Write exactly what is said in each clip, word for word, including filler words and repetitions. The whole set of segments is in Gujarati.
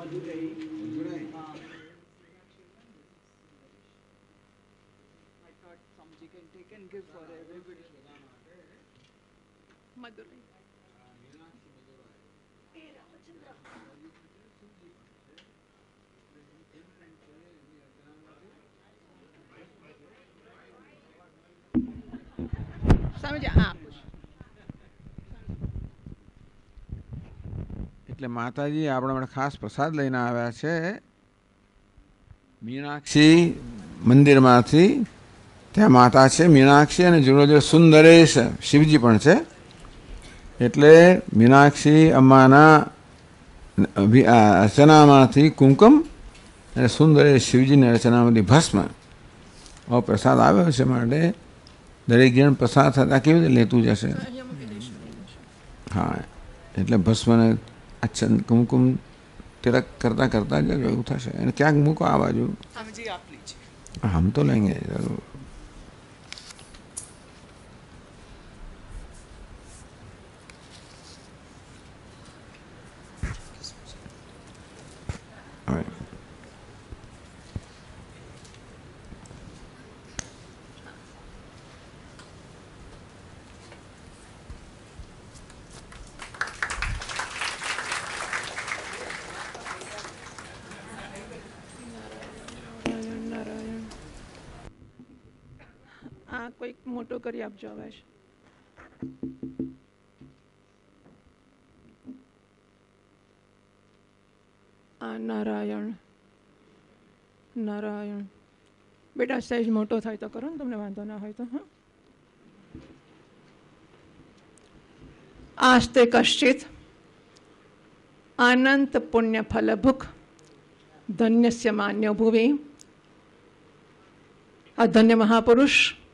એટલે માતાજી આપણા માટે ખાસ પ્રસાદ લઈને આવ્યા છે મીનાક્ષી મંદિરમાંથી. ત્યાં માતા છે મીનાક્ષી અને જોડે જોડે સુંદરેશ શિવજી પણ છે. એટલે મીનાક્ષી અમ્માના અર્ચનામાંથી કુંકુમ અને સુંદરેશ શિવજીની અર્ચનામાંથી ભસ્મ પ્રસાદ આવ્યો છે. માટે દરેક જણ પ્રસાદ થતાં કેવી રીતે લેતું જશે. હા, એટલે ભસ્મને અચ્છન કુમકુમ તિલક કરતા કરતા જ એવું થશે. અને ક્યાંક મૂકો આ બાજુ. હમ તો લેંગે જરૂર. કોઈક મોટો કરી આપજો અવાજ. આ નારાયણ નારાયણ. બેટા સહેજ મોટો થાય તો કરો ને, તમને વાંધો ના હોય તો. હા, આસ્તે કશ્ચિત અનંત પુણ્ય ફલભુક ધન્યસ્ય માન્ય ભુવિ. આ ધન્ય મહાપુરુષ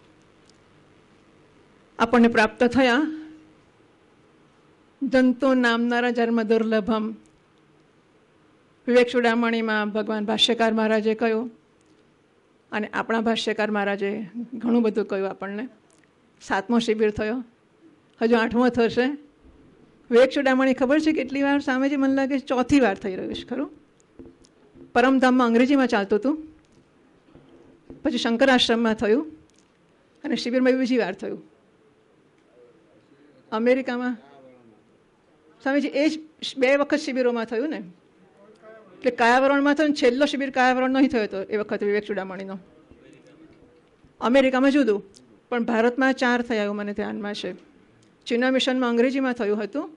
આપણને પ્રાપ્ત થયા. જંતુ નામનારા જન્મ દુર્લભમ. વિવેક ચૂડામણીમાં ભગવાન ભાષ્યકાર મહારાજે કહ્યું, અને આપણા ભાષ્યકાર મહારાજે ઘણું બધું કહ્યું આપણને. સાતમો શિબિર થયો, હજુ આઠમો થશે. વિવેક ચૂડામણી ખબર છે કેટલી વાર સામેથી? મને લાગે ચોથી વાર થઈ રહ્યું છે ખરું. પરમધામમાં અંગ્રેજીમાં ચાલતું હતું, પછી શંકર આશ્રમમાં થયું, અને શિબિરમાં બીજી વાર થયું અમેરિકામાં. સ્વામીજી એ જ બે વખત શિબિરોમાં થયું ને. એટલે કાયાવરણમાં થયું, છેલ્લો શિબિર કાયાવરણ નહીં થયો હતો એ વખતે વિવેક ચૂડામણીનો. અમેરિકામાં જુદું, પણ ભારતમાં ચાર થયા એવું મને ધ્યાનમાં છે. ચીના મિશનમાં અંગ્રેજીમાં થયું હતું.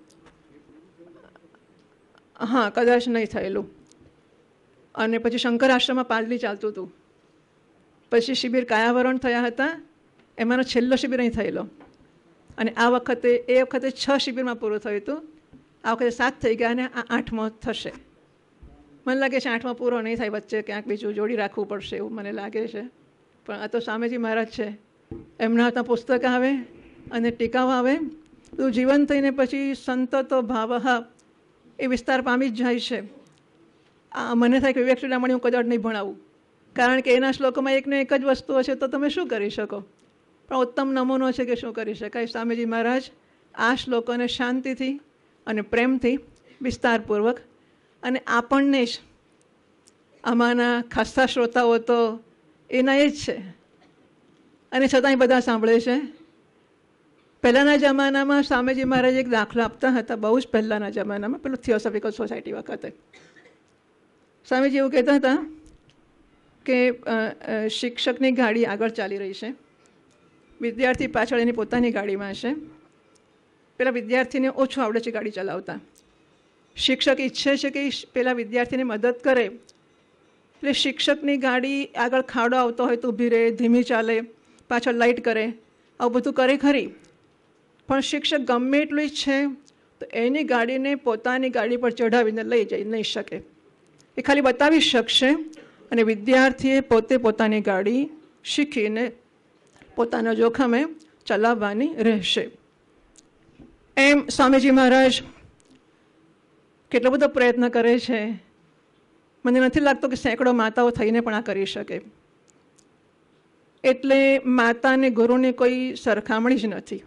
હા, કદાચ નહીં થયેલું. અને પછી શંકર આશ્રમમાં પાલડી ચાલતું હતું. પછી શિબિર કાયાવરણ થયા હતા, એમાંનો છેલ્લો શિબિર અહીં થયેલો. અને આ વખતે એ વખતે છ શિબિરમાં પૂરું થયું હતું. આ વખતે સાત થઈ ગયા અને આ આઠમો થશે. મને લાગે છે આઠમો પૂરો નહીં થાય, વચ્ચે ક્યાંક બીજું જોડી રાખવું પડશે એવું મને લાગે છે. પણ આ તો સ્વામીજી મહારાજ છે, એમના હાથમાં પુસ્તક આવે અને ટીકાઓ આવે તો જીવન થઈને પછી સંતતો ભાવ એ વિસ્તાર પામી જ જાય છે. આ મને થાય કે વિવેક ચૂડામણી હું કદાચ નહીં ભણાવું, કારણ કે એના શ્લોકોમાં એકને એક જ વસ્તુ હશે તો તમે શું કરી શકો. પણ ઉત્તમ નમૂનો છે કે શું કરી શકાય. સ્વામીજી મહારાજ આ શ્લોકોને શાંતિથી અને પ્રેમથી વિસ્તારપૂર્વક, અને આપણને જ આમાંના ખાસ્સા શ્રોતાઓ તો એના એ જ છે, અને છતાંય બધા સાંભળે છે. પહેલાંના જમાનામાં સ્વામીજી મહારાજ એક દાખલો આપતા હતા, બહુ જ પહેલાંના જમાનામાં, પેલું થિયોસોફિકલ સોસાયટી વખતે. સ્વામીજી એવું કહેતા હતા કે શિક્ષકની ગાડી આગળ ચાલી રહી છે, વિદ્યાર્થી પાછળ એની પોતાની ગાડીમાં છે. પેલા વિદ્યાર્થીને ઓછું આવડે છે ગાડી ચલાવતા. શિક્ષક ઈચ્છે છે કે પેલા વિદ્યાર્થીને મદદ કરે, એટલે શિક્ષકની ગાડી આગળ ખાડો આવતો હોય તો ઊભી રહે, ધીમી ચાલે, પાછળ લાઇટ કરે, આવું બધું કરે ખરી. પણ શિક્ષક ગમે એટલું ઈચ્છે તો એની ગાડીને પોતાની ગાડી પર ચઢાવીને લઈ જઈ નહીં શકે. એ ખાલી બતાવી શકશે, અને વિદ્યાર્થીએ પોતે પોતાની ગાડી શીખીને પોતાના જોખમે ચલાવવાની રહેશે. એમ સ્વામીજી મહારાજ કેટલો બધો પ્રયત્ન કરે છે. મને નથી લાગતો કે સેંકડો માતાઓ થઈને પણ આ કરી શકે. એટલે માતા અને ગુરુની કોઈ સરખામણી જ નથી.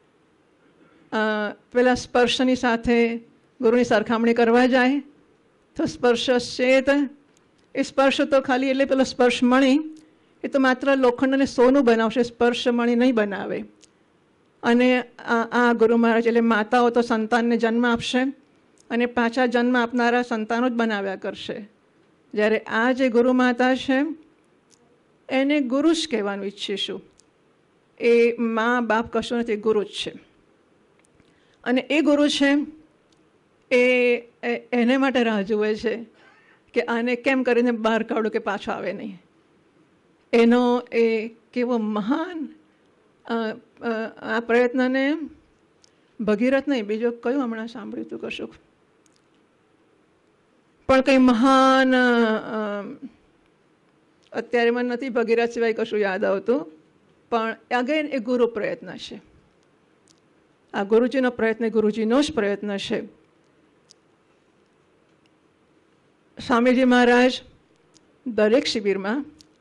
પેલા સ્પર્શની સાથે ગુરુની સરખામણી કરવા જાય તો સ્પર્શશ્ચેત, એ સ્પર્શ તો ખાલી એટલે પેલો સ્પર્શ મણી એ તો માત્ર લોખંડ અને સોનું બનાવશે, સ્પર્શ મણી નહીં બનાવે. અને આ ગુરુ મહારાજ એટલે માતાઓ તો સંતાનને જન્મ આપશે અને પાછા જન્મ આપનારા સંતાનો જ બનાવ્યા કરશે. જ્યારે આ જે ગુરુ માતા છે એને ગુરુ જ કહેવાનું ઈચ્છીશું. એ મા બાપ કશું નથી, ગુરુ જ છે. અને એ ગુરુ છે એ એને માટે રાહ જુએ છે કે આને કેમ કરીને બહાર કાઢું કે પાછો આવે નહીં. એનો એ કેવો મહાન આ પ્રયત્નને ભગીરથ નહીં, બીજો કયું હમણાં સાંભળ્યું હતું કશુંક, પણ કંઈ મહાન અત્યારે મને નથી ભગીરથ સિવાય કશું યાદ આવતું, પણ અગેન એ ગુરુ પ્રયત્ન છે. આ ગુરુજીનો પ્રયત્ન ગુરુજીનો જ પ્રયત્ન છે. સ્વામીજી મહારાજ દરેક શિબિરમાં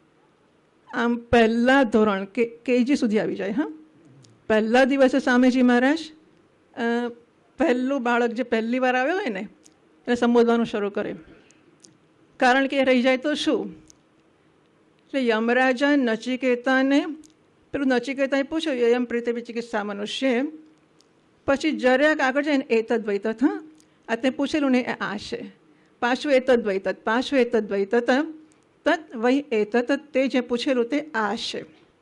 આમ પહેલા ધોરણ કે કેજી સુધી આવી જાય. હા, પહેલા દિવસે સ્વામીજી મહારાજ પહેલું બાળક જે પહેલી વાર આવ્યો હોય ને એને સંબોધવાનું શરૂ કરે. કારણ કે એ રહી જાય તો શું, એટલે યમરાજા નચિકેતાને પેલું નચિકેતાએ પૂછ્યું યમ પ્રીતે ચિકિત્સા મનુષ્ય, પછી જરાક આગળ જાય ને એતદ્વૈતત, હા આ તે પૂછેલું ને એ આ છે, પાછું એતદ્વૈતત, પાછું એતદ્વૈતત, તત વહી એતત, તે જે પૂછેલું તે આ છે.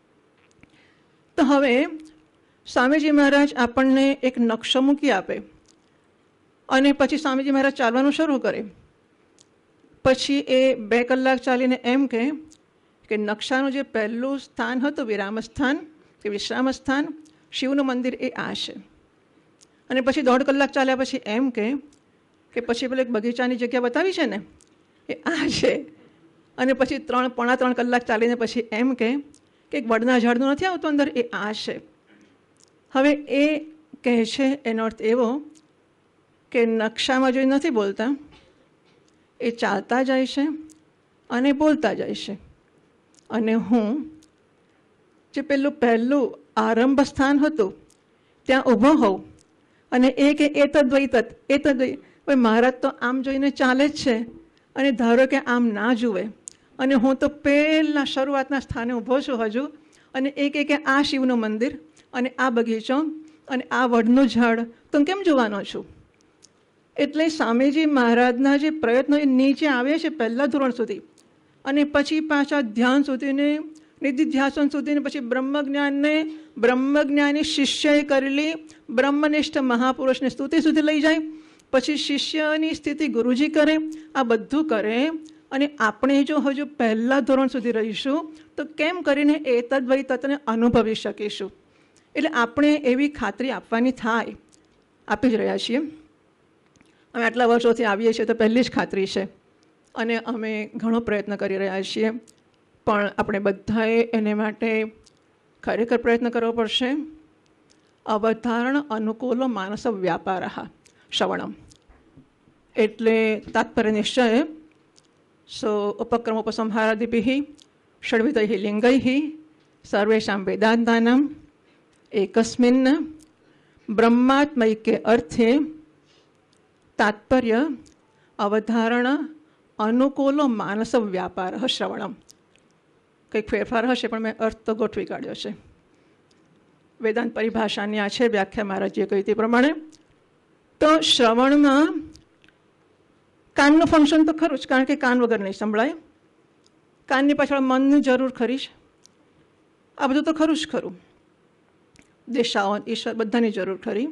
તો હવે સ્વામીજી મહારાજ આપણને એક નકશો મૂકી આપે અને પછી સ્વામીજી મહારાજ ચાલવાનું શરૂ કરે. પછી એ બે કલાક ચાલીને એમ કહે કે નકશાનું જે પહેલું સ્થાન હતું વિરામ સ્થાન કે વિશ્રામ સ્થાન શિવનું મંદિર એ આ છે. અને પછી દોઢ કલાક ચાલ્યા પછી એમ કહે કે પછી પેલું એક બગીચાની જગ્યા બતાવી છે ને એ આ છે. અને પછી ત્રણ પોણા ત્રણ કલાક ચાલીને પછી એમ કહે કે એક વડના ઝાડનું નથી આવતું અંદર એ આ છે. હવે એ કહે છે એનો અર્થ એવો કે નકશામાં જોઈ નથી બોલતા, એ ચાલતા જાય છે અને બોલતા જાય છે. અને હું જે પેલું પહેલું આરંભ સ્થાન હતું ત્યાં ઊભો હોઉં અને એ કે એ તદ્વૈતત એ તદ્વૈત, ભાઈ મહારાજ તો આમ જોઈને ચાલે જ છે અને ધારો કે આમ ના જુએ અને હું તો પહેલાં શરૂઆતના સ્થાને ઊભો છું હજુ, અને એ કહે કે આ શિવનું મંદિર અને આ બગીચો અને આ વડનું ઝાડ તો કેમ જોવાનો છું. એટલે સ્વામીજી મહારાજના જે પ્રયત્નો એ નીચે આવે છે પહેલાં ધોરણ સુધી અને પછી પાછા ધ્યાન સુધીને નિધિધ્યાસન સુધીને પછી બ્રહ્મજ્ઞાનને બ્રહ્મજ્ઞાની શિષ્યએ કરેલી બ્રહ્મનિષ્ઠ મહાપુરુષની સ્તુતિ સુધી લઈ જાય. પછી શિષ્યની સ્થિતિ ગુરુજી કરે, આ બધું કરે. અને આપણે જો હજુ પહેલાં ધોરણ સુધી રહીશું તો કેમ કરીને એ તદ્વૈતતને અનુભવી શકીશું. એટલે આપણે એવી ખાતરી આપવાની થાય, આપી જ રહ્યા છીએ. અમે આટલા વર્ષોથી આવીએ છીએ તો પહેલી જ ખાતરી છે અને અમે ઘણો પ્રયત્ન કરી રહ્યા છીએ. પણ આપણે બધાએ એને માટે ખરેખર પ્રયત્ન કરવો પડશે. અવધારણ અનુકૂલો માનસ વ્યાપાર શ્રવણમ એટલે તાત્પર્ય નિશ્ચય. સો ઉપક્રમોપસંહારાદિભિઃ ષડ્વિધૈઃ લિંગૈઃ સર્વેષાં વેદાંતાનાં એકસ્મિन् બ્રહ્માત્મૈક્ય અર્થે તાત્પર્ય અવધારણ અનુકૂલો માનસ વ્યાપાર શ્રવણમ. કંઈક ફેરફાર હશે પણ મેં અર્થ તો ગોઠવી કાઢ્યો છે. વેદાંત પરિભાષાની આ છે વ્યાખ્યા મહારાજે કહી તે પ્રમાણે. તો શ્રવણમાં કાનનું ફંક્શન તો ખરું જ, કારણ કે કાન વગર નહીં સંભળાય. કાનની પાછળ મનની જરૂર ખરી છે, આ બધું તો ખરું જ ખરું. દિશાઓ ઈશ્વર બધાની જરૂર ખરી.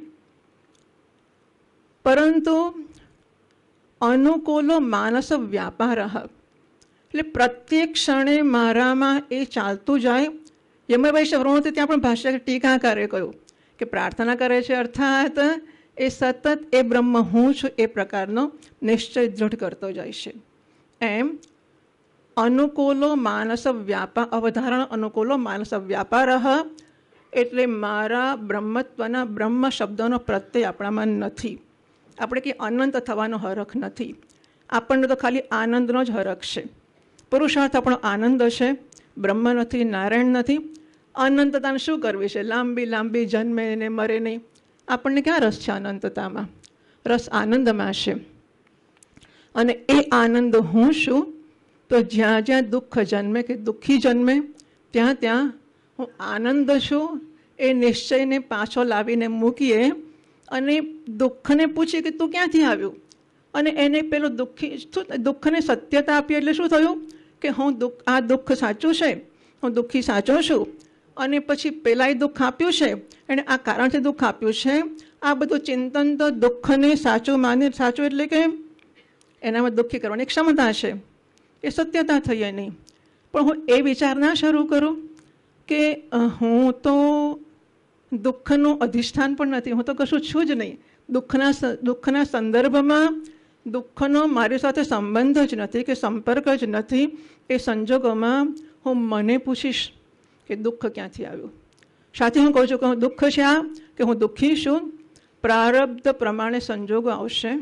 પરંતુ અનુકૂલો માનસ વ્યાપાર એટલે પ્રત્યેક ક્ષણે મારામાં એ ચાલતું જાય. યમભાઈ શ્રવણોથી ત્યાં પણ ભાષ્ય ટીકાકારે કહ્યું કે પ્રાર્થના કરે છે અર્થાત એ સતત એ બ્રહ્મ હું છું એ પ્રકારનો નિશ્ચય દ્રઢ કરતો જાય છે. એમ અનુકૂલો માનસ વ્યાપાર અવધારણ અનુકૂલો માનસ વ્યાપાર એટલે મારા બ્રહ્મત્વના બ્રહ્મ શબ્દનો પ્રત્યય આપણામાં નથી. આપણે કંઈ અનંત થવાનો હરખ નથી. આપણને તો ખાલી આનંદનો જ હરખ છે. પુરુષાર્થ આપણો આનંદ છે, બ્રહ્મ નથી, નારાયણ નથી. અનંતતાને શું કરવી છે? લાંબી લાંબી જન્મે ને મરે નહીં. આપણને ક્યાં રસ છે અનંતતામાં? રસ આનંદમાં છે. અને એ આનંદ હું છું. તો જ્યાં જ્યાં દુઃખ જન્મે કે દુઃખી જન્મે ત્યાં ત્યાં હું આનંદ છું એ નિશ્ચયને પાછો લાવીને મૂકીએ અને દુઃખને પૂછીએ કે તું ક્યાંથી આવ્યું, અને એને પેલું દુઃખી દુઃખને સત્યતા આપીએ એટલે શું થયું કે હું દુઃખ આ દુઃખ સાચું છે, હું દુઃખી સાચો છું. અને પછી પેલાય દુઃખ આપ્યું છે, એણે આ કારણથી દુઃખ આપ્યું છે. આ બધું ચિંતન તો દુઃખને સાચું માને, સાચું એટલે કે એનામાં દુઃખી કરવાની ક્ષમતા છે, એ સત્યતા થઈ નહીં. પણ હું એ વિચાર ના શરૂ કરું કે હું તો દુઃખનું અધિષ્ઠાન પણ નથી, હું તો કશું છું જ નહીં. દુઃખના દુઃખના સંદર્ભમાં દુઃખનો મારી સાથે સંબંધ જ નથી કે સંપર્ક જ નથી. એ સંજોગોમાં હું મને પૂછીશ કે દુઃખ ક્યાંથી આવ્યું. સાથે હું કહું છું કે હું દુઃખ છે આ કે હું દુઃખી છું. પ્રારબ્ધ પ્રમાણે સંજોગો આવશે,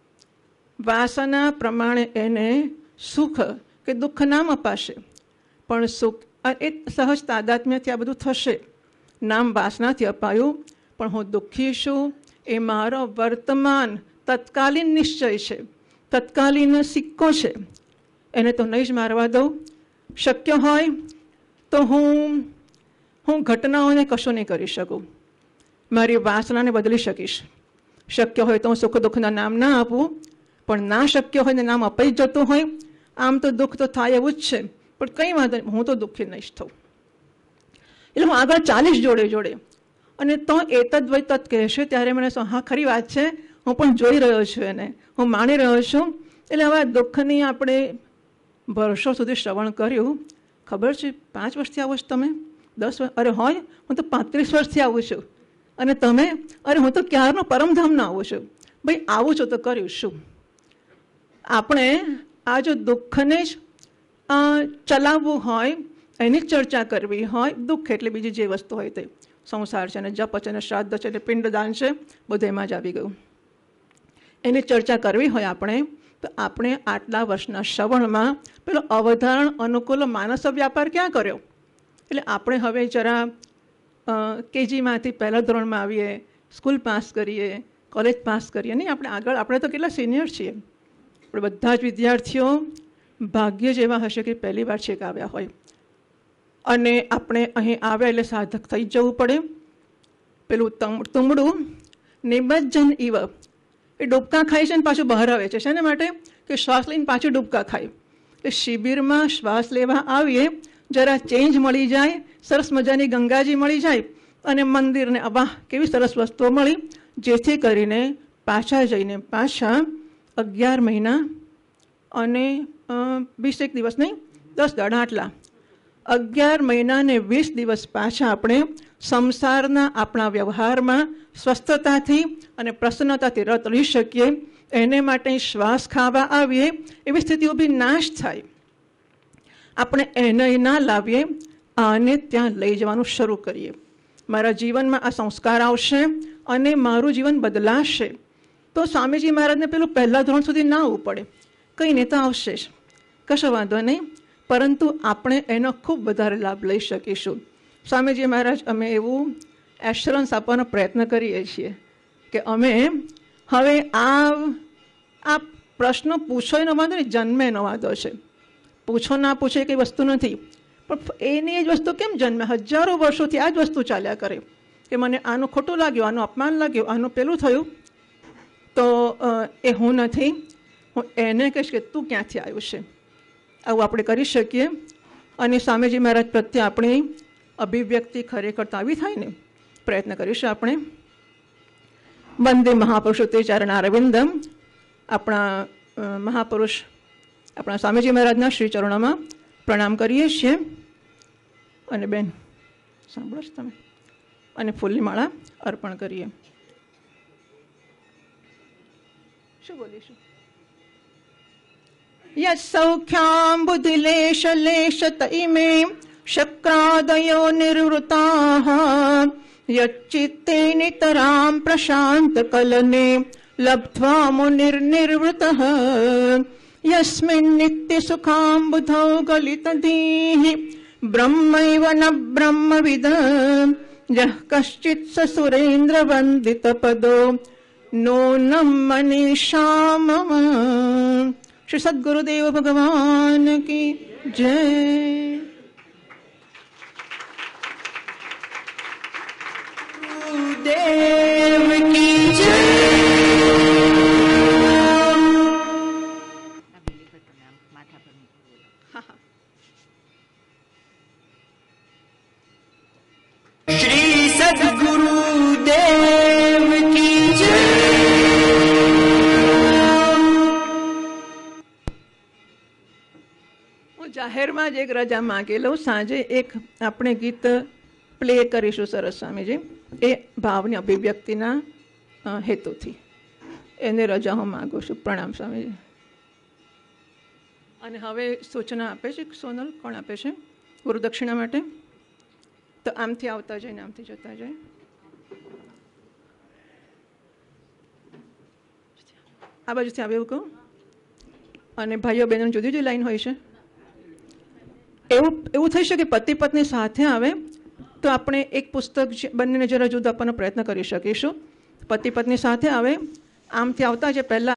વાસના પ્રમાણે એને સુખ કે દુઃખ નામ અપાશે. પણ સુખ એ સહજ તાદાત્મ્યથી આ બધું થશે. નામ વાસનાથી અપાયું, પણ હું દુઃખી છું એ મારો વર્તમાન તત્કાલીન નિશ્ચય છે, તત્કાલીન સિક્કો છે. એને તો નહીં જ મારવા દઉં. શક્ય હોય તો હું હું ઘટનાઓને કશું નહીં કરી શકું, મારી વાસનાને બદલી શકીશ. શક્ય હોય તો હું સુખ દુઃખના નામ ના આપું, પણ ના શક્ય હોય ને નામ અપાઈ જતું હોય, આમ તો દુઃખ તો થાય એવું જ છે, પણ કંઈ વાંધો નહીં, હું તો દુઃખી નહીં જ થઉં. એટલે હું આગળ ચાલીશ જોડે જોડે. અને તો એતદ વય તદ કહેશે ત્યારે મને હા ખરી વાત છે, હું પણ જોઈ રહ્યો છું એને, હું માણી રહ્યો છું. એટલે હવે દુઃખની આપણે વર્ષો સુધી શ્રવણ કર્યું. ખબર છે પાંચ વર્ષથી આવો છો તમે, દસ વર્ષ, અરે હોય હું તો પાંત્રીસ વર્ષથી આવું છું. અને તમે અરે હું તો ક્યારનો પરમધામના આવું છું. ભાઈ આવું છું તો કર્યું શું? આપણે આ જો દુઃખને જ ચલાવવું હોય, એની ચર્ચા કરવી હોય, દુઃખ એટલે બીજી જે વસ્તુ હોય તે સંસાર છે ને જપ છે ને શ્રાદ્ધ છે ને પિંડદાન છે, બધું એમાં જ આવી ગયું. એની ચર્ચા કરવી હોય આપણે તો આપણે આટલા વર્ષના શ્રવણમાં પેલો અવધારણ અનુકૂળ માનસ વ્યાપાર ક્યાં કર્યો? એટલે આપણે હવે જરા કેજીમાંથી પહેલા ધોરણમાં આવીએ, સ્કૂલ પાસ કરીએ, કોલેજ પાસ કરીએ, નહીં આપણે આગળ આપણે તો કેટલા સિનિયર છીએ. આપણે બધા જ વિદ્યાર્થીઓ ભાગ્ય જ એવા હશે કે પહેલી વાર છેક આવ્યા હોય, અને આપણે અહીં આવ્યા એટલે સાધક થઈ જવું પડે. પેલું તુમડું નિમજ્જન ઇવ એ ડૂબકા ખાય છે ને પાછું બહાર આવે છે. શેને માટે? કે શ્વાસ લઈને પાછું ડૂબકા ખાય. એટલે શિબિરમાં શ્વાસ લેવા આવીએ, જરા ચેન્જ મળી જાય, સરસ મજાની ગંગાજી મળી જાય, અને મંદિરને વાહ કેવી સરસ વસ્તુઓ મળી, જેથી કરીને પાછા જઈને પાછા અગિયાર મહિના અને વીસેક દિવસ નહીં, દસ દાડા આટલા અગિયાર મહિના ને વીસ દિવસ પાછા આપણે સંસારના આપણા વ્યવહારમાં સ્વસ્થતાથી અને પ્રસન્નતાથી રત રહી શકીએ. એને માટે શ્વાસ ખાવા આવીએ એવી સ્થિતિ ઊભી નાશ થાય. આપણે એને ના લાવીએ, આને ત્યાં લઈ જવાનું શરૂ કરીએ. મારા જીવનમાં આ સંસ્કાર આવશે અને મારું જીવન બદલાશે. તો સ્વામીજી મહારાજને પેલું પહેલા ધોરણ સુધી ના આવવું પડે, કંઈ ને તો આવશે જ, કશો વાંધો નહીં. પરંતુ આપણે એનો ખૂબ વધારે લાભ લઈ શકીશું. સ્વામીજી મહારાજ અમે એવું એશ્યોરન્સ આપવાનો પ્રયત્ન કરીએ છીએ કે અમે હવે આ આ પ્રશ્નો પૂછો એનો વાંધો નહીં, જન્મે એનો વાંધો છે. પૂછો ના પૂછો એ કંઈ વસ્તુ નથી, પણ એની જ વસ્તુ કેમ જન્મે? હજારો વર્ષોથી આ જ વસ્તુ ચાલ્યા કરે કે મને આનું ખોટું લાગ્યું, આનું અપમાન લાગ્યું, આનું પેલું થયું. તો એ હું નથી, હું એને કહીશ કે તું ક્યાંથી આવ્યું છે. આવું આપણે કરી શકીએ. અને સ્વામીજી મહારાજ પ્રત્યે આપણી અભિવ્યક્તિ ખરેખર તો આવી થાય ને, પ્રયત્ન કરીશું આપણે. વંદે મહાપુરુષો તે ચરણ અરવિંદમ. આપણા મહાપુરુષ આપણા સ્વામીજી મહારાજના શ્રી ચરણોમાં પ્રણામ કરીએ છીએ. અને બેન સાંભળો છો તમે, અને ફૂલની માળા અર્પણ કરીએ. શું બોલીશું? યસૌખ્યાંબુધિલેશ લેશ તૈમે શક્રાદયો નિવૃતાઃ યચ્ચિત્તે નિતરાં પ્રશાંત કલને લબ્ધ્વા મુનિર્નિવૃતઃ યસ્મિન નિત્ય સુખાંબુધૌ ગલિતધીઃ બ્રહ્મૈવ ન બ્રહ્મવિદ યઃ કશ્ચિત સ સુરેન્દ્ર વંદિત પદો નો ન મનીષા મમ. શ્રી સદગુરુદેવ ભગવાન કી જય. દેવ કી જય. શ્રી સદગુરુદેવ કી જય. હું જાહેરમાં જ એક રજા માંગી લઉં. સાંજે એક આપણે ગીત પ્લે કરીશું સરસ સ્વામીજી, એ ભાવની અભિવ્યક્તિના હેતુથી એને રજા હું માગું છું. પ્રણામ સ્વામીજી. અને હવે સૂચના આપે છે સોનલ, કોણ આપે છે ગુરુદક્ષિણા માટે? તો આમથી આવતા જાય ને આમથી જતા જાય. આ બાજુથી આવે એવું કહું. અને ભાઈઓ બહેનો જુદી જુદી લાઈન હોય છે. એવું એવું થઈ શકે પતિ પત્ની સાથે આવે તો આપણે એક પુસ્તક બંનેને જરા જુદું આપવાનો પ્રયત્ન કરી શકીશું. પતિ પત્ની સાથે આવે આમથી આવતા જે પહેલાં